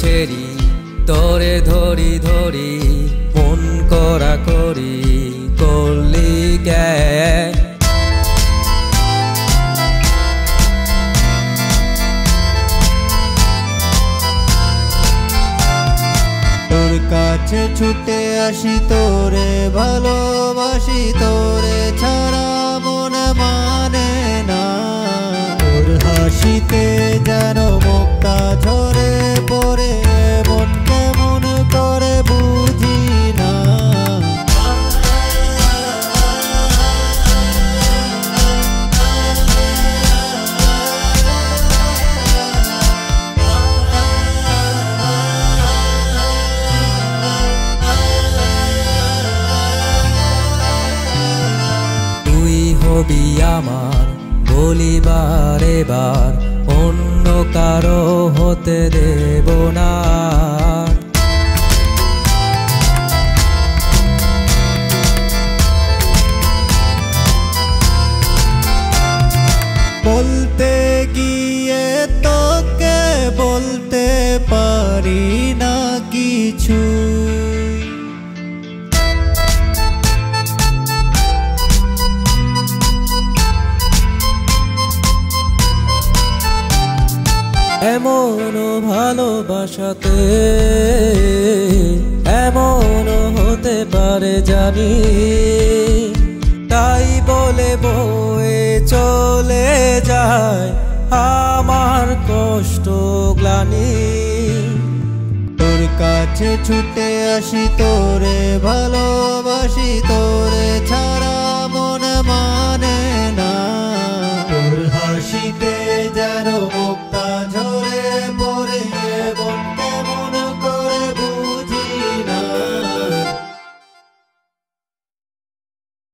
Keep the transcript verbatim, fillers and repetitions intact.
ছেড়ি তোরে ধরি ধরি মন করা করি করলি কেন তোর কাছে ছুটে আসি তোরে ভালোবাসি তোরে ছাড়া মন মানে না তোর হাসিতে যেন মুক্তা ঝরে পড়ে মন কেমন করে বুঝি না হবি আমার বলিবার এবার অন্য কারো হতে দেব না বলতে গিয়ে তোকে বলতে পারি না কিছু এমন ভালোবাসাতে এমন হতে পারে জানি তাই বলে বয়ে চলে যায় আমার কষ্ট গ্লানি তোর কাছে ছুটে আসি তোরে ভালোবাসি তোরে ছাড়া মন মানে না তোর হাসিতে